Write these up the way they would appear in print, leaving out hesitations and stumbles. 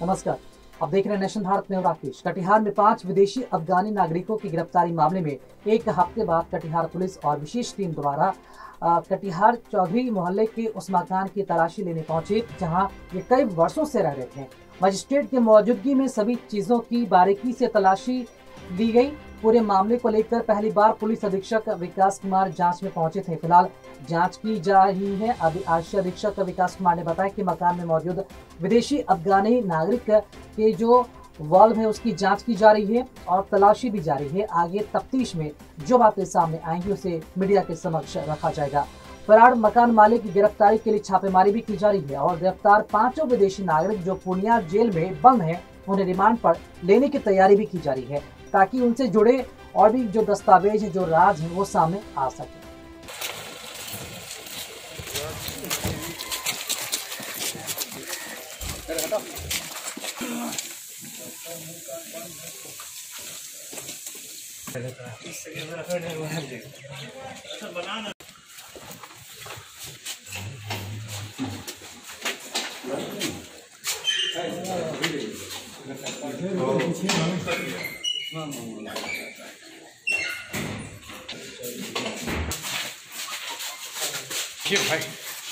नमस्कार, आप देख रहे हैं नेशन भारत में राकेश। कटिहार में 5 विदेशी अफगानी नागरिकों की गिरफ्तारी मामले में एक हफ्ते बाद कटिहार पुलिस और विशेष टीम द्वारा कटिहार चौधरी मोहल्ले के उस मकान की तलाशी लेने पहुंचे जहां ये कई वर्षों से रह रहे थे। मजिस्ट्रेट की मौजूदगी में सभी चीजों की बारीकी से तलाशी ली गई। पूरे मामले को लेकर पहली बार पुलिस अधीक्षक विकास कुमार जांच में पहुंचे थे। फिलहाल जांच की जा रही है। आरक्षी अधीक्षक विकास कुमार ने बताया कि मकान में मौजूद विदेशी अफगानी नागरिक के जो वाल्व है उसकी जांच की जा रही है और तलाशी भी जारी है। आगे तफ्तीश में जो बातें सामने आएंगी उसे मीडिया के समक्ष रखा जाएगा। फरार मकान मालिक की गिरफ्तारी के लिए छापेमारी भी की जा रही है और गिरफ्तार 5 विदेशी नागरिक जो पूर्णिया जेल में बंद हैं उन्हें रिमांड पर लेने की तैयारी भी की जा रही है ताकि उनसे जुड़े और भी जो दस्तावेज है, जो राज है, वो सामने आ सके। भाई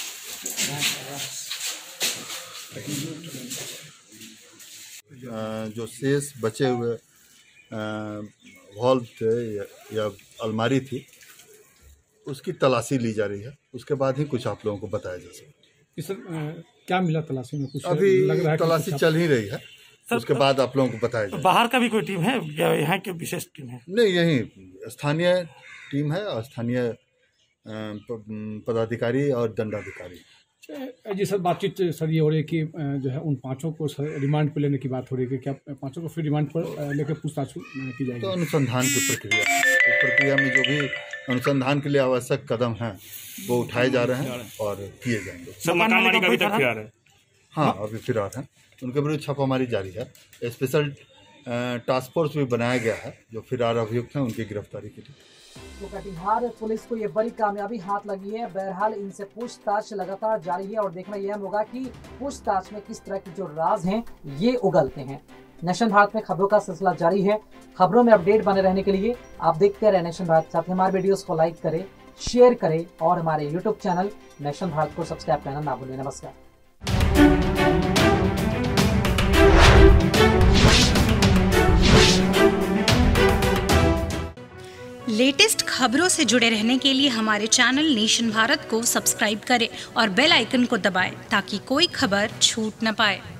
जो शेष बचे हुए वॉल्व थे या अलमारी थी उसकी तलाशी ली जा रही है। उसके बाद ही कुछ आप लोगों को बताया जा सकता है। क्या मिला तलाशी में? कुछ अभी लग रहा है तलाशी चल ही रही है। उसके बाद आप लोगों को बताया जाए। बाहर का भी कोई टीम है या यहाँ की विशेष टीम है? नहीं, यही स्थानीय टीम है और स्थानीय पदाधिकारी और दंडाधिकारी। जी सर, बातचीत सर ये हो रही है कि जो है उन 5 को रिमांड पर लेने की बात हो रही है कि क्या 5 को फिर रिमांड पर लेकर पूछताछ की जाएगी? तो अनुसंधान की प्रक्रिया में जो भी अनुसंधान के लिए आवश्यक कदम हैं वो उठाए जा रहे हैं और किए जाएंगे। सर, मकान मालिक अभी तक फरार है? हाँ, अभी फरार हैं। उनके विरुद्ध छापामारी जारी है। स्पेशल टास्क फोर्स भी बनाया गया है जो फरार अभियुक्त हैं उनकी गिरफ्तारी के लिए। तो कटिहार पुलिस को ये बड़ी कामयाबी हाथ लगी है। बहरहाल इनसे पूछताछ लगातार जारी है और देखना यह होगा कि पूछताछ में किस तरह के जो राज हैं ये उगलते हैं। नेशन भारत में खबरों का सिलसिला जारी है। खबरों में अपडेट बने रहने के लिए आप देखते रहे नेशन भारत। साथ ही हमारे वीडियोस को लाइक करें, शेयर करें और हमारे यूट्यूब चैनल नेशन भारत को सब्सक्राइब करना ना भूलें। नमस्कार। लेटेस्ट खबरों से जुड़े रहने के लिए हमारे चैनल नेशन भारत को सब्सक्राइब करें और बेल आइकन को दबाएं ताकि कोई खबर छूट न पाए।